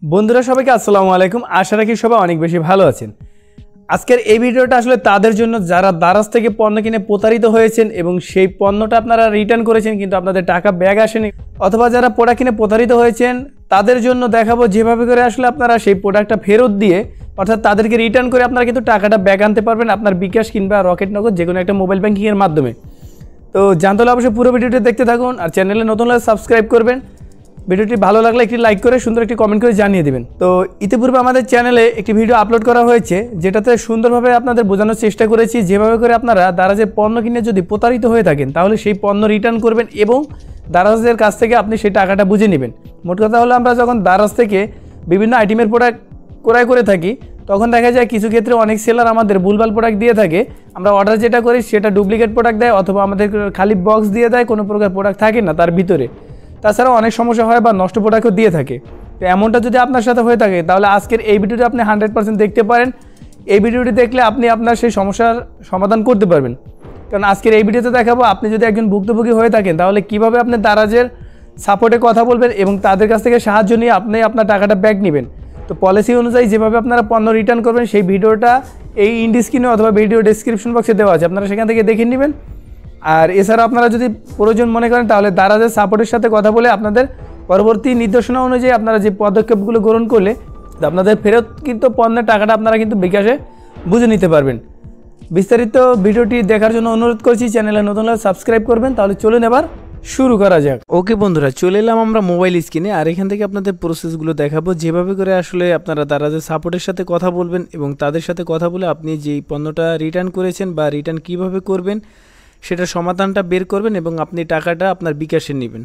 বন্ধুরা সবাইকে আসসালামু আলাইকুম। আশা রাখি সবাই অনেক বেশি ভালো আছেন। আজকের এই ভিডিওটা আসলে তাদের জন্য যারা দারাজ থেকে পণ্য কিনে প্রতারিত হয়েছেন এবং সেই পণ্যটা আপনারা রিটার্ন করেছেন কিন্তু আপনাদের টাকা ব্যাক আসেনি, অথবা যারা প্রোডাক্ট কিনে প্রতারিত হয়েছেন তাদের জন্য দেখাবো যেভাবে করে আসলে আপনারা সেই প্রোডাক্টটা ফেরত দিয়ে অর্থাৎ তাদেরকে রিটার্ন করে আপনারা কিন্তু টাকাটা ব্যাক আনতে পারবেন আপনার বিকাশ কিংবা রকেট নগদ যে কোনো একটা মোবাইল ব্যাংকিংয়ের মাধ্যমে। তো জানতে হলে অবশ্যই পুরো ভিডিওটি দেখতে থাকুন, আর চ্যানেলে নতুন হলে সাবস্ক্রাইব করবেন। ভিডিওটি ভালো লাগলে একটি লাইক করে সুন্দর একটি কমেন্ট করে জানিয়ে দেবেন। তো ইতিপূর্বে আমাদের চ্যানেলে একটি ভিডিও আপলোড করা হয়েছে যেটাতে সুন্দরভাবে আপনাদের বোঝানোর চেষ্টা করেছি যেভাবে করে আপনারা দারাজের পণ্য কিনে যদি প্রতারিত হয়ে থাকেন তাহলে সেই পণ্য রিটার্ন করবেন এবং দারাজের কাছ থেকে আপনি সেই টাকাটা বুঝে নেবেন। মোট কথা হলো আমরা যখন দারাজ থেকে বিভিন্ন আইটেমের প্রোডাক্ট ক্রয় করে থাকি তখন দেখা যায় কিছু ক্ষেত্রে অনেক সেলার আমাদের ভুলভাল প্রোডাক্ট দিয়ে থাকে। আমরা অর্ডার যেটা করি সেটা ডুপ্লিকেট প্রোডাক্ট দেয় অথবা আমাদের খালি বক্স দিয়ে দেয়, কোনো প্রকার প্রোডাক্ট থাকে না তার ভিতরে। তাছাড়াও অনেক সমস্যা হয় বা নষ্ট প্রোডাক্টও দিয়ে থাকে। তো এমনটা যদি আপনার সাথে হয়ে থাকে তাহলে আজকের এই ভিডিওটি আপনি 100% দেখতে পারেন। এই ভিডিওটি দেখলে আপনি আপনার সেই সমস্যার সমাধান করতে পারবেন। কারণ আজকের এই ভিডিওতে দেখাবো আপনি যদি একজন ভুক্তভোগী হয়ে থাকেন তাহলে কীভাবে আপনি দারাজের সাপোর্টে কথা বলবেন এবং তাদের কাছ থেকে সাহায্য নিয়ে আপনি আপনার টাকাটা ব্যাক নেবেন। তো পলিসি অনুযায়ী যেভাবে আপনারা পণ্য রিটার্ন করবেন সেই ভিডিওটা এই ইন্ডি স্ক্রিনে অথবা ভিডিও ডেসক্রিপশন বক্সে দেওয়া আছে, আপনারা সেখান থেকে দেখে নেবেন। আর এছাড়া আপনারা যদি প্রয়োজন মনে করেন তাহলে দারাজের সাপোর্টের সাথে কথা বলে আপনাদের পরবর্তী নির্দেশনা অনুযায়ী আপনারা যে পদক্ষেপগুলো গ্রহণ করলে আপনাদের ফেরতকৃত পণ্যের টাকাটা আপনারা কিন্তু বিকাশে বুঝে নিতে পারবেন। বিস্তারিত ভিডিওটি দেখার জন্য অনুরোধ করছি, চ্যানেলে নতুন হলে সাবস্ক্রাইব করবেন। তাহলে চলুন এবার শুরু করা যাক। ওকে বন্ধুরা, চলে এলাম আমরা মোবাইল স্ক্রিনে, আর এখান থেকে আপনাদের প্রসেসগুলো দেখাবো যেভাবে করে আসলে আপনারা দারাজের সাপোর্টের সাথে কথা বলবেন এবং তাদের সাথে কথা বলে আপনি যেই পণ্যটা রিটার্ন করেছেন বা রিটার্ন কীভাবে করবেন সেটার সমাধানটা বের করবেন এবং আপনি টাকাটা আপনার বিকাশে নেবেন।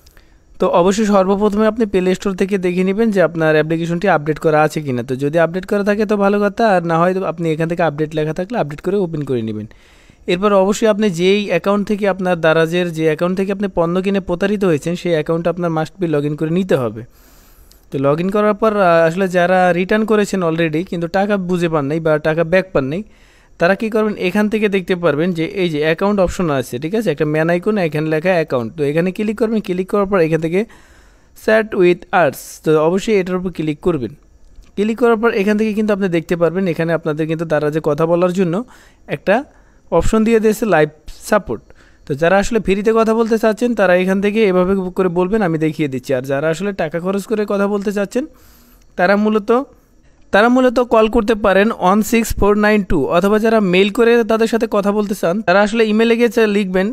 তো অবশ্যই সর্বপ্রথমে আপনি প্লে স্টোর থেকে দেখে নেবেন যে আপনার অ্যাপ্লিকেশনটি আপডেট করা আছে কিনা। তো যদি আপডেট করা থাকে তো ভালো কথা, আর না হয় আপনি এখান থেকে আপডেট লেখা থাকলে আপডেট করে ওপেন করে নেবেন। এরপর অবশ্যই আপনি যেই অ্যাকাউন্ট থেকে আপনার দারাজের যে অ্যাকাউন্ট থেকে আপনি পণ্য কিনে প্রতারিত হয়েছেন সেই অ্যাকাউন্টটা আপনার মাস্ট বি লগ ইন করে নিতে হবে। তো লগ ইন করার পর আসলে যারা রিটার্ন করেছেন অলরেডি কিন্তু টাকা বুঝে পান নাই বা টাকা ব্যাক পান নাই তারা কী করবেন, এখান থেকে দেখতে পারবেন যে এই যে অ্যাকাউন্ট অপশন আছে, ঠিক আছে, একটা ম্যান আইকন, এখানে লেখা অ্যাকাউন্ট। তো এখানে ক্লিক করবেন, ক্লিক করার পর এখান থেকে চ্যাট উইথ আর্টস, তো অবশ্যই এটার উপর ক্লিক করবেন। ক্লিক করার পর এখান থেকে কিন্তু আপনি দেখতে পারবেন এখানে আপনাদের কিন্তু দারাজে কথা বলার জন্য একটা অপশন দিয়ে দিয়েছে লাইভ সাপোর্ট। তো যারা আসলে ফ্রিতে কথা বলতে চাচ্ছেন তারা এখান থেকে এভাবে করে বলবেন, আমি দেখিয়ে দিচ্ছি। আর যারা আসলে টাকা খরচ করে কথা বলতে চাচ্ছেন তারা মূলত কল করতে পারেন 16492, অথবা যারা মেইল করে তাদের সাথে কথা বলতে চান তারা আসলে ইমেলে গিয়ে লিখবেন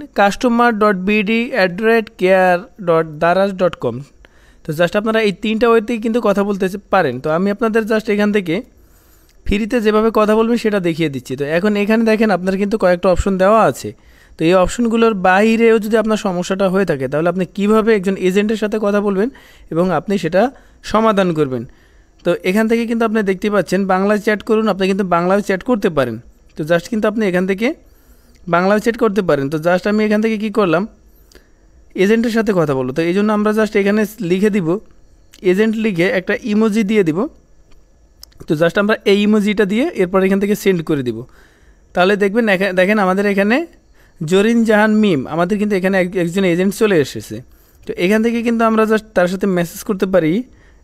customer.bd@care.daraz.com। তো জাস্ট আপনারা এই তিনটা ওয়েতেই কিন্তু কথা বলতে পারেন। তো আমি আপনাদের জাস্ট এখান থেকে ফ্রিতে যেভাবে কথা বলবেন সেটা দেখিয়ে দিচ্ছি। তো এখন এখানে দেখেন আপনার কিন্তু কয়েকটা অপশন দেওয়া আছে। তো এই অপশনগুলোর বাইরেও যদি আপনার সমস্যাটা হয়ে থাকে তাহলে আপনি কিভাবে একজন এজেন্টের সাথে কথা বলবেন এবং আপনি সেটা সমাধান করবেন। তো এখান থেকে কিন্তু আপনি দেখতে পাচ্ছেন বাংলায় চ্যাট করুন, আপনি কিন্তু বাংলায় চ্যাট করতে পারেন। তো জাস্ট কিন্তু আপনি এখান থেকে বাংলায় চ্যাট করতে পারেন। তো জাস্ট আমি এখান থেকে কি করলাম, এজেন্টের সাথে কথা বলবো। তো এই জন্য আমরা জাস্ট এখানে লিখে দিব এজেন্ট, লিখে একটা ইমোজি দিয়ে দিব। তো জাস্ট আমরা এই ইমোজিটা দিয়ে এরপর এখান থেকে সেন্ড করে দিব। তাহলে দেখেন আমাদের এখানে জরিন জাহান মিম, আমাদের কিন্তু এখানে একজন এজেন্ট চলে এসেছে। তো এখান থেকে কিন্তু আমরা জাস্ট তার সাথে মেসেজ করতে পারি।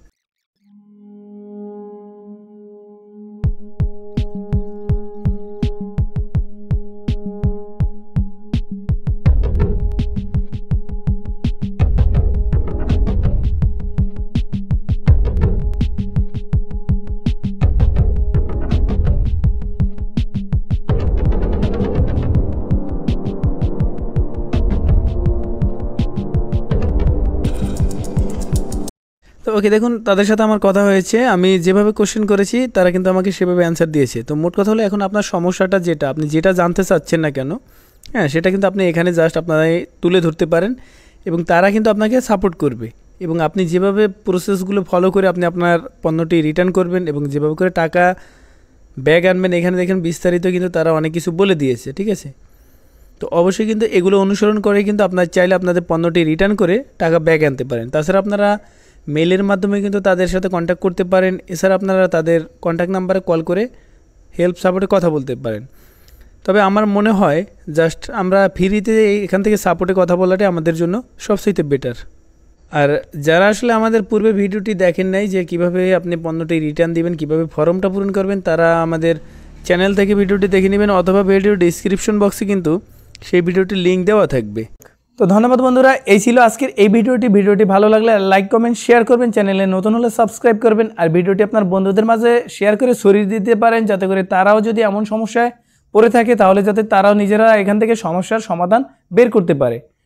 তো ওকে, দেখুন তাদের সাথে আমার কথা হয়েছে, আমি যেভাবে কোশ্চেন করেছি তারা কিন্তু আমাকে সেভাবে অ্যান্সার দিয়েছে। তো মোট কথা হলো এখন আপনার সমস্যাটা যেটা আপনি যেটা জানতে চাচ্ছেন না কেন, হ্যাঁ, সেটা কিন্তু আপনি এখানে জাস্ট আপনারা তুলে ধরতে পারেন এবং তারা কিন্তু আপনাকে সাপোর্ট করবে। এবং আপনি যেভাবে প্রসেসগুলো ফলো করে আপনি আপনার পণ্যটি রিটার্ন করবেন এবং যেভাবে করে টাকা ব্যাগ আনবেন এখানে দেখেন বিস্তারিত কিন্তু তারা অনেক কিছু বলে দিয়েছে, ঠিক আছে। তো অবশ্যই কিন্তু এগুলো অনুসরণ করে কিন্তু আপনার চাইলে আপনাদের পণ্যটি রিটার্ন করে টাকা ব্যাগ আনতে পারেন। তাছাড়া আপনারা মেলের মাধ্যমে কিন্তু তাদের সাথে কন্ট্যাক্ট করতে পারেন। এছাড়া আপনারা তাদের কন্ট্যাক্ট নাম্বারে কল করে হেল্প সাপোর্টে কথা বলতে পারেন। তবে আমার মনে হয় জাস্ট আমরা ফ্রিতে এখান থেকে সাপোর্টে কথা বলাটাই আমাদের জন্য সবচেয়ে বেটার। আর যারা আসলে আমাদের পূর্বে ভিডিওটি দেখেন নাই যে কিভাবে আপনি পণ্যটি রিটার্ন দিবেন, কিভাবে ফর্মটা পূরণ করবেন, তারা আমাদের চ্যানেল থেকে ভিডিওটি দেখে নেবেন অথবা ভিডিও ডিসক্রিপশন বক্সে কিন্তু সেই ভিডিওটির লিঙ্ক দেওয়া থাকবে। তো ধন্যবাদ বন্ধুরা, এই ছিল আজকের এই ভিডিওটি ভালো লাগলে লাইক কমেন্ট শেয়ার করবেন, চ্যানেলে নতুন হলে সাবস্ক্রাইব করবেন, আর ভিডিওটি আপনার বন্ধুদের মাঝে শেয়ার করে ছড়িয়ে দিতে পারেন, যাতে করে তারাও যদি এমন সমস্যায় পড়ে থাকে তাহলে যাতে তারাও নিজেরা এখান থেকে সমস্যার সমাধান বের করতে পারে।